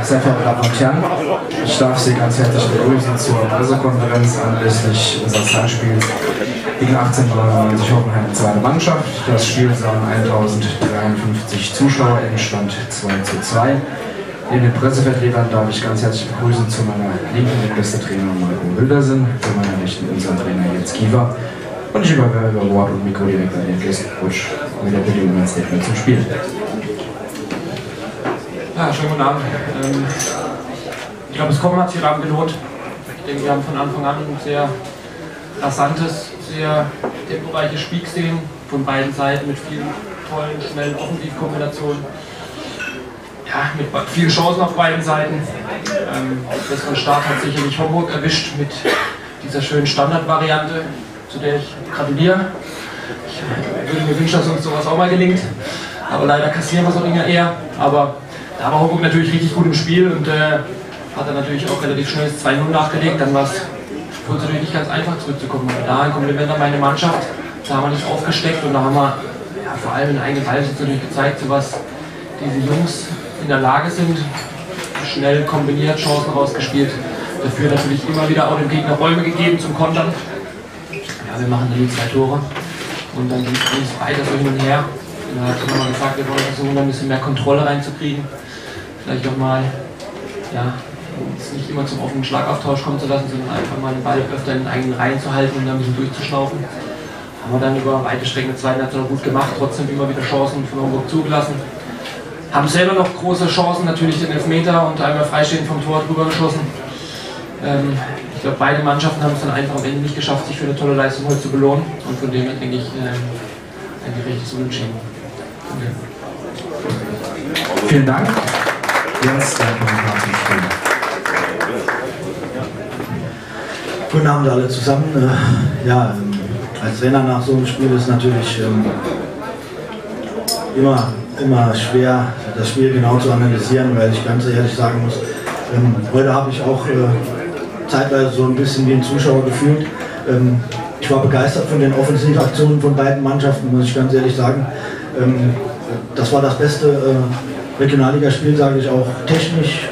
Sehr verehrte Damen und Herren, ich darf Sie ganz herzlich begrüßen zur Pressekonferenz anlässlich unseres Heimspiels gegen 1899 Hoffenheim 2. Mannschaft. Das Spiel sahen 1053 Zuschauer, Endstand 2:2. Neben den Pressevertretern darf ich ganz herzlich begrüßen zu meiner Linken den beste Trainer Marco Wildersen, zu meiner Rechten unseren Trainer Jens Kiefer. Und ich übergebe Wort und Mikro direkt an den Gästecoach mit der Bitte um ein Statement zum Spiel. Ja, schönen guten Abend. Ich glaube, das Kommen hat sich Abend gelohnt. Ich denke, wir haben von Anfang an ein sehr rasantes, sehr temporeiches Spiel gesehen, von beiden Seiten mit vielen tollen, schnellen Offensivkombinationen. Ja, mit vielen Chancen auf beiden Seiten. Besseren Start hat sicherlich Homburg erwischt mit dieser schönen Standardvariante, zu der ich gratuliere. Ich würde mir wünschen, dass uns sowas auch mal gelingt. Aber leider kassieren wir es eher. Aber da war Homburg natürlich richtig gut im Spiel und hat dann natürlich auch relativ schnell das 2:0 nachgelegt. Dann war es für uns natürlich nicht ganz einfach zurückzukommen. Aber da ein Kompliment an meine Mannschaft. Da haben wir nicht aufgesteckt und da haben wir vor allem in eigenen Ballbesitz natürlich gezeigt, zu was diese Jungs in der Lage sind. Schnell kombiniert, Chancen rausgespielt. Dafür natürlich immer wieder auch dem Gegner Räume gegeben zum Kontern. Ja, wir machen dann die 2 Tore und dann ging es weiter so hin und her. Da hat immer mal gesagt, wir wollen versuchen, ein bisschen mehr Kontrolle reinzukriegen. Vielleicht auch mal, ja, es nicht immer zum offenen Schlagauftausch kommen zu lassen, sondern einfach mal den Ball öfter in den eigenen Reihen zu halten und dann ein bisschen durchzuschnaufen. Haben wir dann über weite Strecken der zweiten Halbzeit gut gemacht, trotzdem immer wieder Chancen von Homburg zugelassen. Haben selber noch große Chancen, natürlich den Elfmeter und einmal freistehend vom Tor drüber geschossen. Ich glaube, beide Mannschaften haben es dann einfach am Ende nicht geschafft, sich für eine tolle Leistung heute zu belohnen. Und von dem her denke ich, ein gerechtes Unentschieden. Okay. Vielen Dank. Jetzt der Kommentar zum Spiel. Guten Abend alle zusammen. Als Trainer nach so einem Spiel ist natürlich immer schwer, das Spiel genau zu analysieren, weil ich ganz ehrlich sagen muss, heute habe ich auch zeitweise so ein bisschen wie ein Zuschauer gefühlt. Ich war begeistert von den Offensivaktionen von beiden Mannschaften, muss ich ganz ehrlich sagen. Das war das beste Regionalligaspiel, sage ich auch technisch,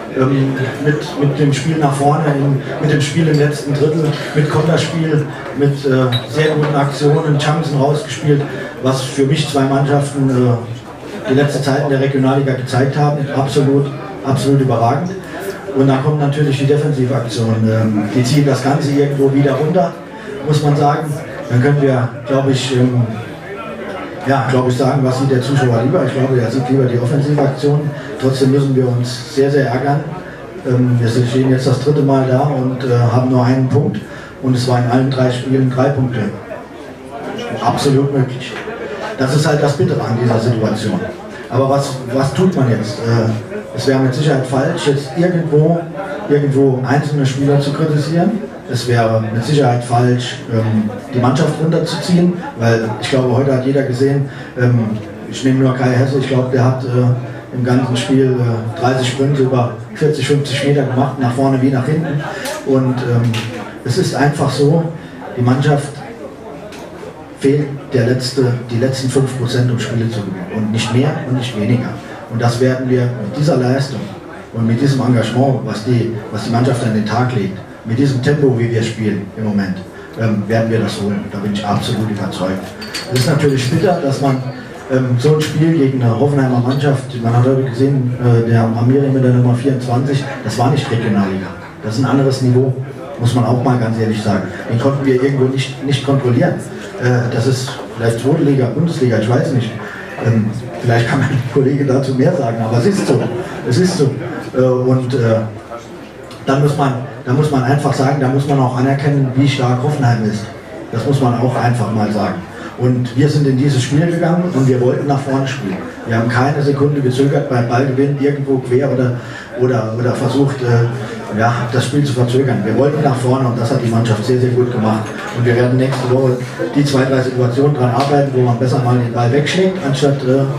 mit dem Spiel nach vorne, mit dem Spiel im letzten Drittel, mit Konterspiel, mit sehr guten Aktionen, Chancen rausgespielt, was für mich 2 Mannschaften die letzte Zeit in der Regionalliga gezeigt haben. Absolut überragend. Und dann kommt natürlich die Defensivaktion. Die ziehen das Ganze irgendwo wieder runter, muss man sagen. Dann können wir, glaube ich, sagen, was sieht der Zuschauer lieber. Ich glaube, er sieht lieber die Offensivaktion. Trotzdem müssen wir uns sehr, sehr ärgern. Wir stehen jetzt das 3. Mal da und haben nur einen Punkt. Und es war in allen 3 Spielen 3 Punkte. Absolut möglich. Das ist halt das Bittere an dieser Situation. Aber was tut man jetzt? Es wäre mit Sicherheit falsch, jetzt irgendwo einzelne Spieler zu kritisieren. Es wäre mit Sicherheit falsch, die Mannschaft runterzuziehen, weil ich glaube, heute hat jeder gesehen, ich nehme nur Kai Hesse, ich glaube, der hat im ganzen Spiel 30 Sprünge über 40, 50 Meter gemacht, nach vorne wie nach hinten. Und es ist einfach so, die Mannschaft fehlt die letzten 5%, um Spiele zu gewinnen. Und nicht mehr und nicht weniger. Und das werden wir mit dieser Leistung und mit diesem Engagement, was die Mannschaft an den Tag legt, mit diesem Tempo, wie wir spielen im Moment, werden wir das holen. Da bin ich absolut überzeugt. Es ist natürlich bitter, dass man so ein Spiel gegen eine Hoffenheimer Mannschaft, man hat heute gesehen, der Amiri mit der Nummer 24, das war nicht Regionalliga. Das ist ein anderes Niveau, muss man auch mal ganz ehrlich sagen. Den konnten wir irgendwo nicht kontrollieren. Das ist vielleicht zweite Liga, Bundesliga, ich weiß nicht. Vielleicht kann mein Kollege dazu mehr sagen, aber es ist so. Es ist so. Und dann muss man einfach sagen, da muss man auch anerkennen, wie stark Hoffenheim ist. Das muss man auch einfach mal sagen. Und wir sind in dieses Spiel gegangen und wir wollten nach vorne spielen. Wir haben keine Sekunde gezögert beim Ballgewinn irgendwo quer oder versucht, das Spiel zu verzögern. Wir wollten nach vorne und das hat die Mannschaft sehr, sehr gut gemacht. Und wir werden nächste Woche die 2, 3 Situationen daran arbeiten, wo man besser mal den Ball wegschlägt, anstatt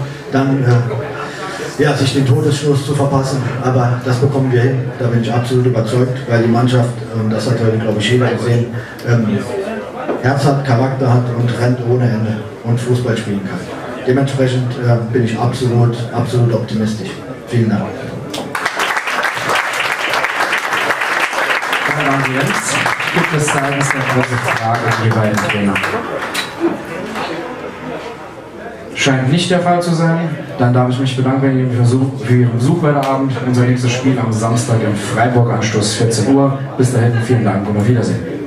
sich den Todesstoß zu verpassen. Aber das bekommen wir hin, da bin ich absolut überzeugt, weil die Mannschaft, das hat heute, glaube ich, jeder gesehen, Herz hat, Charakter hat und rennt ohne Ende und Fußball spielen kann. Dementsprechend bin ich absolut optimistisch. Vielen Dank. Herr Jens. Gibt es seitens der Presse Fragen an die beiden Trainer? Scheint nicht der Fall zu sein. Dann darf ich mich bedanken für Ihren Besuch heute Abend. Unser nächstes Spiel am Samstag in Freiburg, Anstoß 14 Uhr. Bis dahin, vielen Dank und auf Wiedersehen.